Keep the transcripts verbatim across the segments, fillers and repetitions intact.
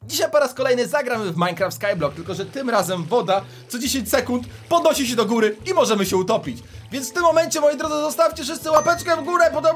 Dzisiaj po raz kolejny zagramy w Minecraft Skyblock, tylko że tym razem woda co dziesięć sekund podnosi się do góry i możemy się utopić. Więc w tym momencie, moi drodzy, zostawcie wszyscy łapeczkę w górę, potem...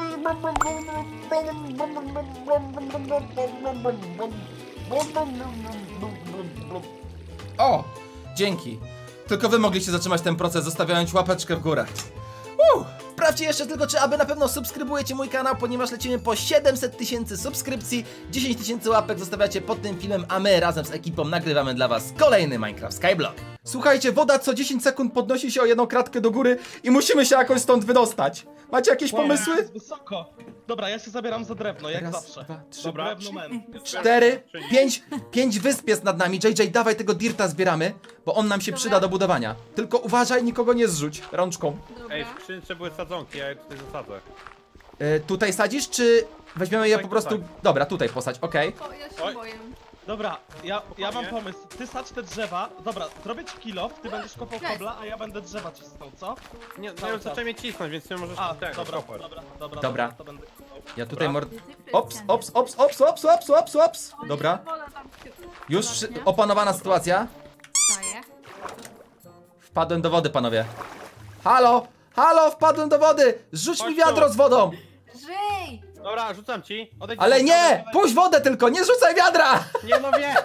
O, dzięki. Tylko wy mogliście zatrzymać ten proces, zostawiając łapeczkę w górę. Uh, sprawdźcie jeszcze tylko, czy aby na pewno subskrybujecie mój kanał, ponieważ lecimy po siedemset tysięcy subskrypcji, dziesięć tysięcy łapek zostawiacie pod tym filmem, a my razem z ekipą nagrywamy dla was kolejny Minecraft Skyblock. Słuchajcie, woda co dziesięć sekund podnosi się o jedną kratkę do góry i musimy się jakoś stąd wydostać. Macie jakieś Wow, pomysły? jest wysoko. Dobra, ja się zabieram za drewno, jak Raz, zawsze. dwa, trzy, Dobra, drewno men. Cztery, pięć, pięć wysp jest nad nami. J J, dawaj tego dirta zbieramy, bo on nam się Dobra. przyda do budowania. Tylko uważaj, nikogo nie zrzuć rączką. Dobra. Ej, w skrzynce były sadzonki, ja je tutaj zasadzę. E, tutaj sadzisz, czy weźmiemy je Tak, po prostu... tak. Dobra, tutaj posadź, okej. O, ja się Oj. boję. Dobra, ja, ja mam Spokojnie. pomysł. Ty sadź te drzewa. Dobra, zrobię ci kill-off, ty będziesz kopał Cześć. kobla, a ja będę drzewa cisnął, co? Nie, no Cały ja czas. zacząłem je cisnąć, więc nie możesz A, tego dobra, kopać. dobra, dobra, Dobra. to będę kopał. Ja tutaj mord... Ty, ty, ty, Ops, ty. ops, ops, ops, ops, ops, ops, ops. O nie, Dobra. wola tam się Już zacznie. opanowana sytuacja. Daję. Wpadłem do wody, panowie. Halo, halo, wpadłem do wody. Zrzuć mi Chodź wiadro tu. z wodą. Żyj! Dobra, rzucam ci. Odejdź Ale tu. nie, puść wodę tylko, nie rzucaj wiadra. Nie no wie!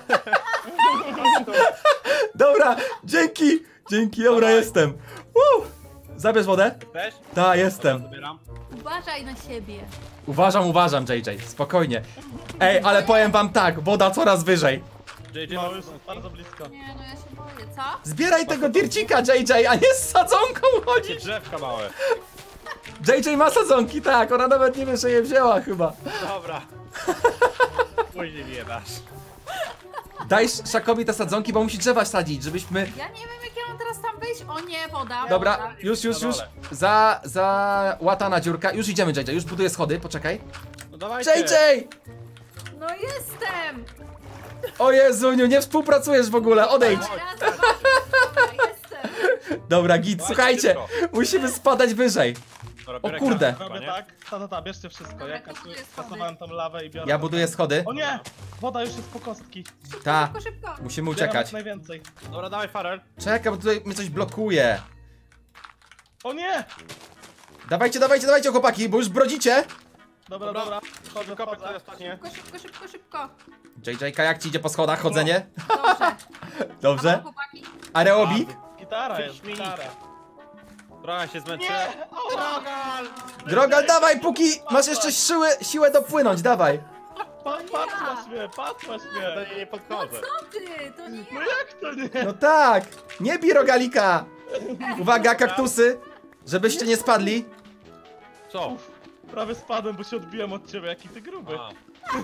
Dobra, dzięki, dzięki, dobra, Dawaj. jestem. Uh. Zabierz wodę? Też? Tak, jestem. Zabieram. Uważaj na siebie. Uważam, uważam, J J, spokojnie. Ej, ale powiem wam tak, woda coraz wyżej. J J, No, masz już sadzonki? bardzo blisko. Nie, no ja się boję, co? Zbieraj tego dircika, J J, a nie z sadzonką Takie chodzić. drzewka małe. J J ma sadzonki, tak, ona nawet nie wie, że je wzięła chyba. Dobra. Później mi je dasz. Daj Szakowi te sadzonki, bo musi drzewa sadzić, żebyśmy... Ja nie wiem, jak ja mam teraz tam wyjść. O nie, woda. Dobra, woda. już, już, Na już. dole. Za, za łatana dziurka. Już idziemy, J J, już buduję schody, poczekaj. No dawajcie. J J! No jestem! O Jezuniu, nie współpracujesz w ogóle, odejdź. Ja Dobra, jestem. Dobra, git, Dawajcie słuchajcie, szybko. musimy spadać wyżej. Dobra, O biorę kurde. kasę, Robię nie? tak, ta, ta, ta, bierzcie wszystko. Dobra, Ja to kasuję, buduję schody. kasowałem tą lawę i biorę. Ja buduję schody. O nie! Woda już jest po kostki. Ta, Szybko, szybko. musimy Zbieram uciekać. jak najwięcej. Dobra, dawaj farel. Czekaj, bo tutaj mnie coś blokuje. O nie! Dawajcie, dawajcie, dawajcie, chłopaki, bo już brodzicie. Dobra, Dobra. dobra. Chodzę, Kopek to chodzę. ostatnie. Szybko, szybko, szybko, szybko. J J, jak ci idzie po schodach chodzenie? Dobrze. A Dobrze. chłopaki? Aerobik? Gitara jest, Wyśmienicie. gitara. Trochę się zmęczyłem. Drogal! Drogal, dawaj, póki masz jeszcze siłę, siłę dopłynąć, dawaj. Pa, patrz na mnie, patrz na To mnie. nie, nie No podchodzę. co ty? To nie No jak to nie? No tak, nie bij rogalika. Uwaga, kaktusy, żebyście nie spadli. Co? Prawie spadłem, bo się odbiłem od ciebie, jaki ty gruby. A.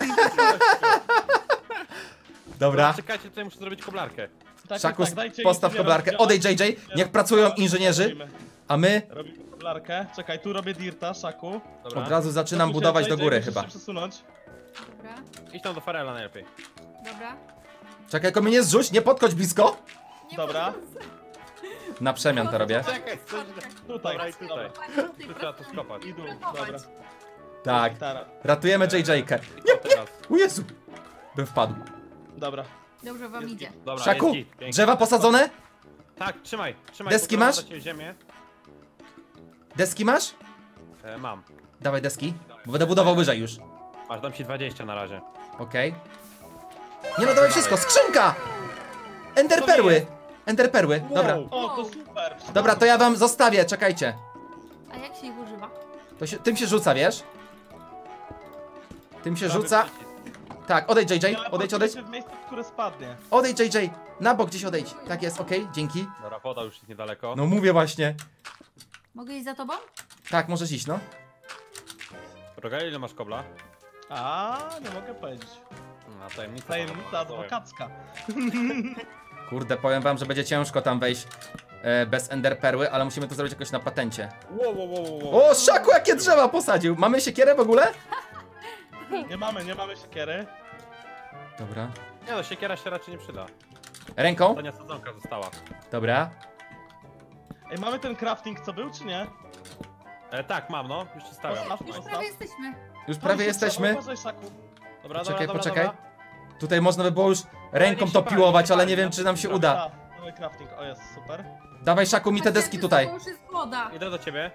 Dobra, Czekajcie, tutaj muszę zrobić koblarkę. Tak, Szakus, tak, dajcie postaw inżynierom koblarkę, zbierać. odejdź J J, niech pracują inżynierzy, Robimy. a my Robimy koblarkę. Czekaj, tu robię dirta, Szaku. Dobra. od razu zaczynam Musisz- budować J do J, góry musisz chyba. się przesunąć. Dobra, Idź tam do farela najlepiej. dobra. Czekaj, tylko mnie nie zrzuć, nie podchodź blisko. Nie Dobra. podchodzę. Na przemian to robię. Czekaj, coś... Tutaj, Dobra, i tutaj. dobra. Tutaj Tu trzeba to skopać. I dół, Próbować. dobra. Tak, Gitara. ratujemy J J-kę. Nie, teraz. O Jezu, bym wpadł. Dobra. Dobrze wam idzie. Dobra, Szaku, jest git, pięknie. drzewa posadzone? Tak, trzymaj, trzymaj. Deski pokładam masz? dla ciebie ziemię. Deski masz? E, mam. Dawaj deski, bo będę budował wyżej już. Masz, dam ci dwadzieścia na razie. Okej. Nie no, dawaj wszystko, skrzynka! Enderperły! Enderperły, dobra. O, to super. Dobra, to ja wam zostawię, czekajcie. A jak się ich używa? To się, tym się rzuca, wiesz? Tym się Prawy rzuca. przycisk. Tak, odejdź J J, Ja odejdź, patrzę odejdź. się w miejsce, w które spadnie. Odejdź J J, na bok gdzieś odejdź. Tak jest, okej, dzięki. Dobra, woda już jest niedaleko. No mówię właśnie. Mogę iść za tobą? Tak, możesz iść, no. Rogal, ile masz kobla? A, nie mogę powiedzieć. No, tajemnica. Tajemnica adwokacka. Kurde, powiem wam, że będzie ciężko tam wejść e, bez enderperły, ale musimy to zrobić jakoś na patencie. Wow, wow, wow, wow. O, Szaku, jakie drzewa posadził! Mamy siekierę w ogóle? Nie mamy, nie mamy siekiery. Dobra. Nie no, siekiera się raczej nie przyda. Ręką? Ostatnia sadzonka została. Dobra. Ej, mamy ten crafting, co był, czy nie? E, tak, mam no, już ci stawiam. Postaw, Już postaw. prawie jesteśmy. Już prawie jesteśmy. Uważaj, Szaku. Dobra, Poczekaj, dobra, poczekaj. dobra, Tutaj można by było już ręką nie to się pali, piłować, nie ale pali, nie wiem, no. czy nam się Dobra, uda. Nowy crafting, o jest, super. Dawaj, Szaku, mi te deski tutaj. To już jest woda. Idę do ciebie.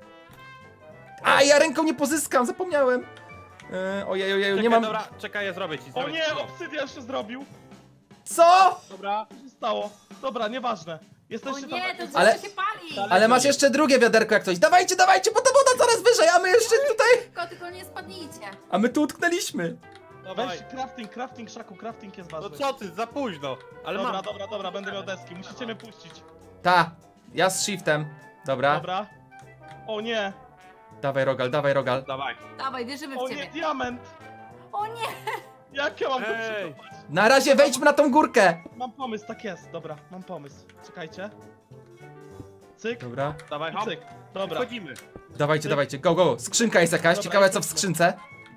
A, ja ręką nie pozyskam, zapomniałem. Yy, ojej, ojej, Czekaj, nie mam... dobra, czekaj, ja zrobię ci. O Zrobię nie, ci. obsydian się zrobił. Co? Dobra. Co się stało? Dobra, nieważne. O Jesteście nie, to tam... drzewo Ale- się pali. Ale masz jeszcze drugie wiaderko jak coś. Dawajcie, dawajcie, bo ta woda coraz wyżej, a my jeszcze tutaj... Tylko, tylko nie spadnijcie. A my tu utknęliśmy. Dawaj. Weź crafting, crafting, Szaku, crafting jest No ważny. co ty, za późno. Ale Dobra, mam. dobra, dobra, będę miał deski, musicie mnie puścić. Ta, ja z shiftem. Dobra, Dobra. O nie, dawaj Rogal, dawaj Rogal. Dawaj. Dawaj, wierzymy o w nie, ciebie. diament. O nie! Jak ja mam to Ej. przykopać? Na razie wejdźmy na tą górkę. Mam pomysł, tak jest, dobra, mam pomysł. Czekajcie. Cyk, Dobra, Dawaj, hop. cyk. Dobra. Wchodzimy. dawajcie, dawajcie, go, go. Skrzynka jest jakaś, Dobra, ciekawe co w jest skrzynce.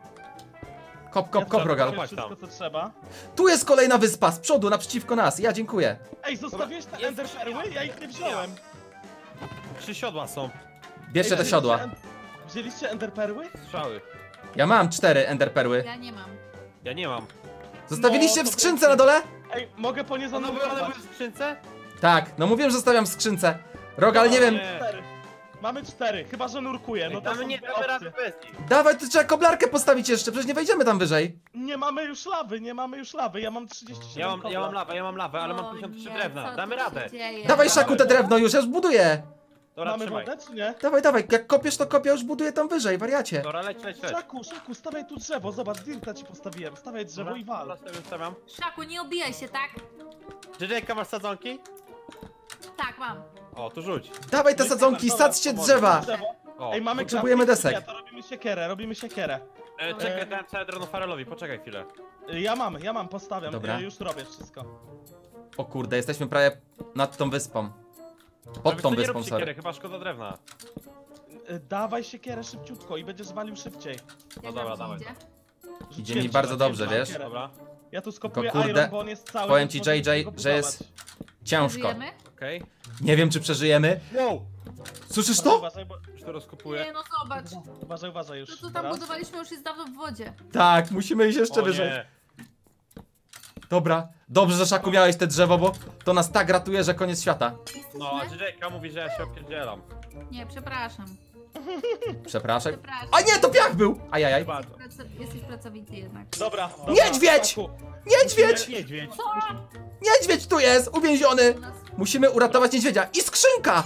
Kop, kop, kop, Ja Rogal. zrobię Kopać tam. wszystko co trzeba. Tu jest kolejna wyspa, z przodu, naprzeciwko nas, ja dziękuję. Ej, zostawiłeś te jest ender perły? Ja ich nie wziąłem. Trzy siodła są. Bierzcie te Ej, siodła. wzięliście en- Wzięliście ender perły? Strzały. Ja mam cztery enderperły. Ja nie mam. Ja nie mam. Zostawiliście No, w to skrzynce na dole? Ej, mogę po nie One były, one były zanurkować. w skrzynce? Tak, no mówiłem, że zostawiam w skrzynce. Rogal, nie wiem. Nie. Cztery. Mamy cztery, chyba że nurkuję, no to Damy są nie dwie damy rady opcje. bez nich. Dawaj, to trzeba koblarkę postawić jeszcze, przecież nie wejdziemy tam wyżej. Nie mamy już lawy, nie mamy już lawy, ja mam trzydzieści siedem Ja mam, ja mam kobla. lawę, ja mam lawę, ale mam O pięćdziesiąt trzy nie, drewna. co Damy tu się radę. dzieje? Dawaj, Szaku, te drewno już, ja już buduję. Dobra, Mamy trzymaj. wodę czy nie? Dawaj, dawaj, jak kopiesz, to kopię, już buduję tam wyżej, wariacie. Dobra, leć, leć, leć. Szaku, Szaku, stawiaj tu drzewo, zobacz, dirta ci postawiłem, stawiaj drzewo i wal. Dobra, stawiam, stawiam. Szaku, nie obijaj się, tak? J J, masz sadzonki? Tak, mam. O, tu rzuć. Dawaj te No i sadzonki, dobra, sadzcie dobra, drzewa. Drzewo. O. Ej, mamy Potrzebujemy crafting, desek. Nie, to robimy siekierę, robimy siekierę. E, czekaj, dałem całe drewno Farelowi, poczekaj chwilę. Y, Ja mam, ja mam, postawiam, Dobra. y, już robię wszystko. O kurde, jesteśmy prawie nad tą wyspą. Pod Wiesz tą co, nie wyspą, rób siekiery, sorry. chyba szkoda drewna. Y, Dawaj siekierę szybciutko i będziesz walił szybciej. Jak dobra, nam dawaj. idzie? Idzie Rzuciłem mi ci bardzo na dobrze, siebie wiesz? siekierę. Dobra, Ja tu skopuję Tylko, kurde, iron, bo on jest cały. powiem więc ci, możesz J J, go że jest- budować. Ciężko. Żyjemy? okej. Nie wiem, czy przeżyjemy. Wow! Słyszysz Uważaj, to? Uważaj, bo... Już to rozkopuję. Nie, no zobacz. uważaj, uważaj już. To, co tam teraz. budowaliśmy, już jest dawno w wodzie. Tak, musimy iść jeszcze O wyżej. nie. Dobra, dobrze, że Szaku miałeś te drzewo, bo to nas tak ratuje, że koniec świata. Jesteśmy? No, a J J mówi, że ja się opierdzielam. Nie, przepraszam. Przepraszam. Przepraszam. A nie, to piach był! Ajajaj. Bardzo. Praco- Jesteś pracowity jednak. Dobra, dobra. Niedźwiedź! Szaku, Niedźwiedź! Niedźwiedź. Co? Niedźwiedź tu jest, uwięziony! U nas... Musimy uratować niedźwiedzia. I skrzynka!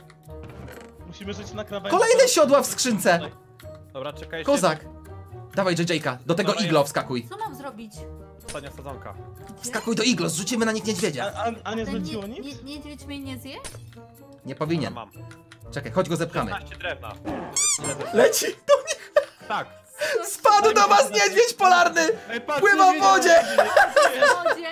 Musimy żyć na krawędzi. Kolejne siodła w skrzynce. Dobra, czekaj jeszcze. Kozak. Dawaj J J-ka, do tego Dobra, iglo jest. wskakuj. Co mam zrobić? Ostatnia sadzonka. Gdzie? Wskakuj do iglo, zrzucimy na nich niedźwiedzia. A, a, a nie Ten zleciło nie, nic? nie, niedźwiedź mnie nie zje? Nie powinien. Mam. Czekaj, chodź go zepchamy. szesnaście drewna. Leci do nich. Tak. Spadł do was niedźwiedź polarny! Ej, patrz, Pływa w niedźwiedzia. wodzie! W wodzie?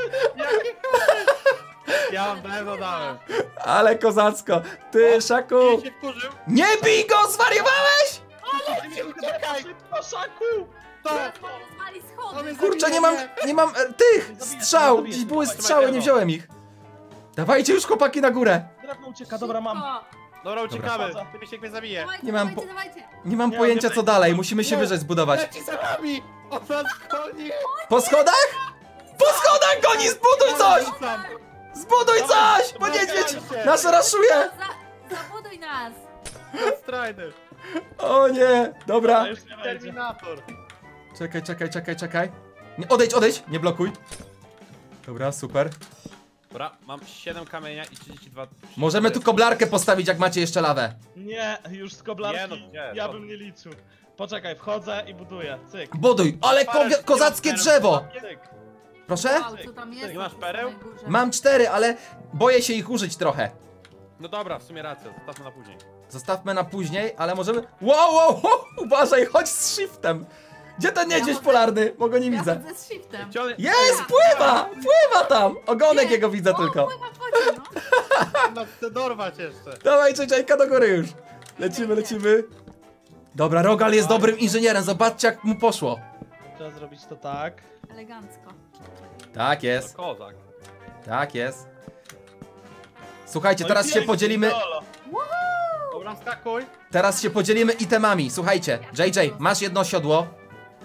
Ja mam drewno dałem. Ale kozacko. Ty, Szaku. Nie się wkurzył. Nie bij go, zwariowałeś? Czekaj! Szybko, Szaku! To! Zwali schody. Kurczę, nie mam, nie mam e, tych strzał. Gdzieś były strzały, nie wziąłem ich. Dawajcie już chłopaki na górę. Drewno ucieka, dobra, mam. Szybko. Dobra, uciekamy. Dobra. Ty mi się mnie zabije. Dawajcie, Nie mam dawajcie, po- dawajcie. Nie mam Nie, pojęcia nie co będzie. dalej, musimy się Nie. wyżej zbudować. Leci za nami! On nas goni! Po schodach? Po schodach goni, zbuduj coś! Zbuduj coś, bo niedźwiedź nas raszuje. Za, zabuduj nas. Strider! O nie, dobra. A już nie będzie. Terminator! Czekaj, czekaj, czekaj, czekaj. Nie, odejdź, odejdź, nie blokuj. Dobra, super. Dobra, mam siedem kamienia i trzydzieści dwa... Możemy tu koblarkę postawić, jak macie jeszcze lawę. Nie, już z koblarki Nie, no gdzie? ja No. bym nie liczył. Poczekaj, wchodzę i buduję. Cyk, Buduj, ale Parę ko kozackie sztuk drzewo. cyk. Proszę? Wow, co tam jest? Nie masz na pereł? samej górze? Mam cztery, ale boję się ich użyć trochę. No dobra, w sumie racja, zostawmy na później. Zostawmy na później, ale możemy... Wow, wow, wow, uważaj, chodź z shiftem. Gdzie ten niedźwiedź polarny? Bo go nie Ja widzę. chodzę z shiftem. Gdzie on- Jest, pływa, pływa tam. Ogonek Nie. jego widzę O, tylko. pływa w wodzie, no. No, chcę dorwać jeszcze. Dawaj, Czajka do góry już. Lecimy, lecimy. Dobra, Rogal jest dobrym inżynierem, zobaczcie jak mu poszło. Trzeba zrobić to tak. Elegancko. Tak To jest, kozak. tak jest. Słuchajcie, No i teraz się pięknie, podzielimy... Dolo. Dobra, skakuj. Teraz się podzielimy itemami, słuchajcie. J J, masz jedno siodło.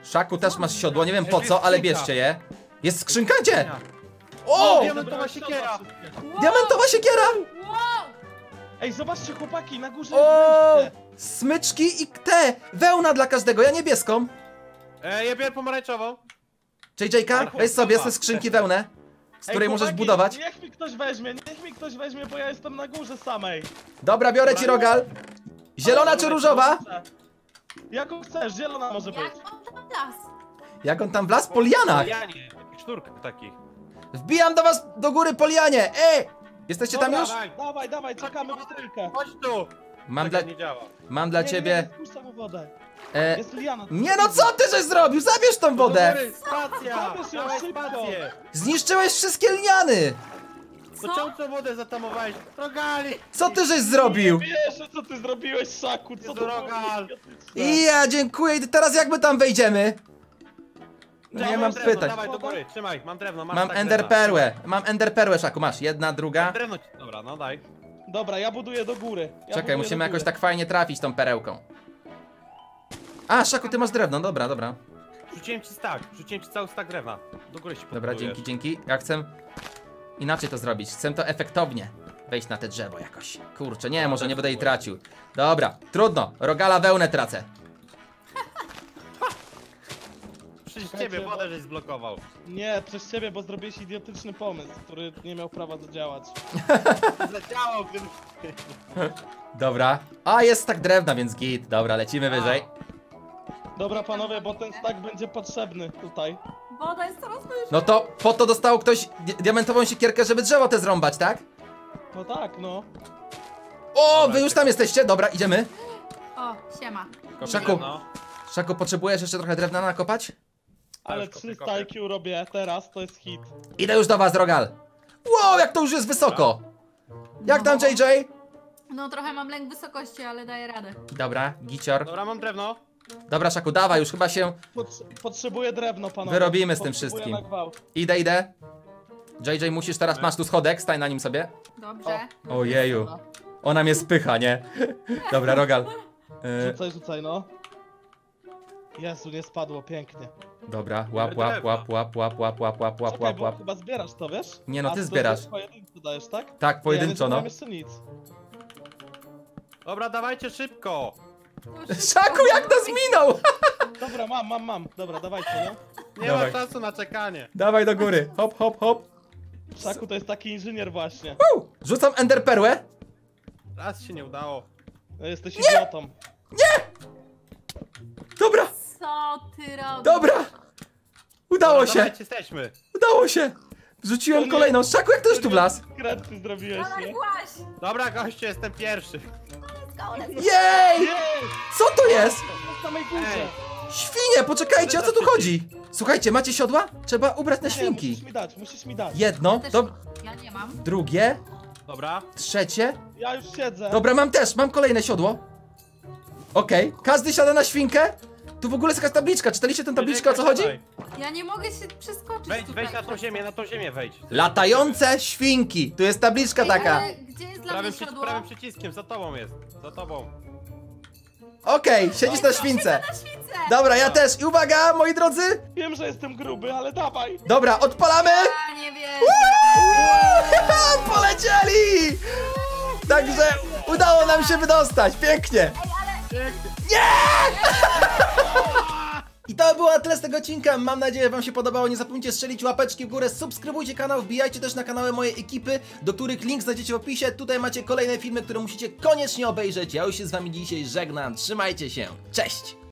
Szaku też masz siodło, nie wiem po Ej, co, ale skrzynka. bierzcie je. Jest skrzynka? Gdzie? O, O! diamentowa siekiera! Diamentowa siekiera! Wow! Ej, zobaczcie chłopaki, na górze O! jest wejście. Smyczki i te! Wełna dla każdego, ja niebieską. E, ja biorę pomarańczową. J J-ka, weź sobie ze skrzynki wełnę, z Ej, której możesz chłopaki, budować. Niech mi ktoś weźmie, niech mi ktoś weźmie, bo ja jestem na górze samej. Dobra, biorę ci rogal. Zielona czy różowa? Jaką chcesz, zielona może być. Jak on tam las? Jak on tam wlazł? Po lianach. Janie, sznurk takich. Wbijam do was do góry po lianie. Ej! Jesteście tam Dobra, już? Dawaj, Dawaj, dawaj, czekamy w trójkę. chodź tu! Mam dla, Czekaj, nie działa. mam dla Nie, ciebie... Nie, nie, spuszczamy wodę. E, Jest liana. nie no, co ty żeś zrobił? Zabierz tą wodę! Do góry, spacja! Zabierz ją Dawaj szybko. spację! Zniszczyłeś wszystkie liany! To Co? czemu co wodę zatamowałeś? Rogali! Co ty żeś zrobił? Wiesz, co ty zrobiłeś, Szaku, co Jezu, to było Rogal. idiotyczne. I ja dziękuję. I teraz jak my tam wejdziemy? Nie Dawaj mam drewno, pytań. Dawaj do góry, trzymaj, mam drewno, masz Mam tak ender drewna. perłę. Mam ender perłę, Szaku. Masz jedna, druga. Drewno ci... Dobra, no daj. Dobra, ja buduję do góry. Ja Czekaj, buduję musimy do jakoś góry. tak fajnie trafić tą perełką. A, Szaku, ty masz drewno. Dobra, dobra. Rzuciłem ci stack, rzuciłem ci cały stack drewna. Do góry się Dobra, podbudujesz. dzięki, dzięki. Ja chcę inaczej to zrobić. Chcę to efektownie wejść na te drzewo jakoś. Kurczę, nie, może nie będę jej tracił. Dobra, trudno. Rogala wełnę tracę. Przez ciebie wodę żeś zblokował. Nie, przez ciebie, bo zrobiłeś idiotyczny pomysł, który nie miał prawa zadziałać. Zadziałał, gdyby... Dobra. A, jest tak drewna, więc git. Dobra, lecimy wyżej. Dobra, panowie, bo ten stack będzie potrzebny tutaj. Woda jest coraz wyżej. No to po to dostał ktoś di diamentową siekierkę, żeby drzewo te zrąbać, tak? No tak, no. O, wy już tam jesteście. Dobra, idziemy. O, siema. Kopię Szaku. drewno. Szaku, potrzebujesz jeszcze trochę drewna nakopać? Ale już kopię, trzysta kopię. I Q robię teraz, to jest hit. Idę już do was, Rogal. Wow, jak to już jest wysoko. Jak tam, J J? No trochę mam lęk wysokości, ale daję radę. Dobra, gicior. Dobra, mam drewno. Dobra, Szaku, dawaj, już chyba się... Potrze potrzebuję drewno, panowie. Wyrobimy z tym Potrzebuję wszystkim. na gwałt. Idę, idę. J J, musisz teraz, masz tu schodek, stań na nim sobie. Dobrze. Ojeju. Ona mnie spycha, nie? Dobra, Rogal. Y, Rzucaj, rzucaj, no. Jezu, nie spadło, pięknie. dobra, łap, łap, łap, łap, łap, łap, łap, łap, łap, Czekaj, łap, bo łap. chyba zbierasz to, wiesz? Nie, no A ty to zbierasz. jest Pojedynczo dajesz, tak? Tak, pojedynczo, ja nie no. zbieram jeszcze nic. Dobra, dawajcie szybko. Szaku, jak nas minął! Dobra, mam, mam, mam. Dobra, dawajcie, no. Nie Dawaj. ma czasu na czekanie. Dawaj do góry, hop, hop, hop. Szaku to jest taki inżynier właśnie. Uu, rzucam ender perłę. Raz się nie udało. No, jesteś idiotą. Dobra, Co ty robisz? dobra. Udało Dobra, się, dawajcie, jesteśmy. udało się. Rzuciłem To nie- kolejną. Szaku, jak to już tu wlazł? Kredki zrobiłeś, Ale nie? właśnie. Dobra, goście, jestem pierwszy. Jej! Jej! Co to jest? Na samej górze! Ej. Świnie, poczekajcie, o co tu chodzi? Słuchajcie, macie siodła? Trzeba ubrać na Nie, świnki. musisz mi dać, musisz mi dać. Jedno, Też do, ja nie mam. drugie, Dobra. trzecie. Ja już siedzę. Dobra, mam też, mam kolejne siodło. Okej, każdy siada na świnkę. Tu w ogóle jest jakaś tabliczka, czytaliście tę tabliczkę, o co chodzi? Dawaj. Ja nie mogę się przeskoczyć Wejdź, tutaj. wejdź na tą ziemię, na tą ziemię wejdź. Latające świnki, tu jest tabliczka Ej, taka. ale gdzie jest dla mnie Prawym, przy, siodło? prawym przyciskiem, za tobą jest. Za tobą. Okej, siedzisz na śwince. Na śwince! Dobra, ja też. I uwaga, moi drodzy. Wiem, że jestem gruby, ale dawaj. Dobra, odpalamy. Ja nie wiem. Polecieli! Także udało nam się wydostać, pięknie. I to było na tyle z tego odcinka, mam nadzieję, wam się podobało, nie zapomnijcie strzelić łapeczki w górę, subskrybujcie kanał, wbijajcie też na kanały mojej ekipy, do których link znajdziecie w opisie, tutaj macie kolejne filmy, które musicie koniecznie obejrzeć, ja już się z wami dzisiaj żegnam, trzymajcie się, cześć!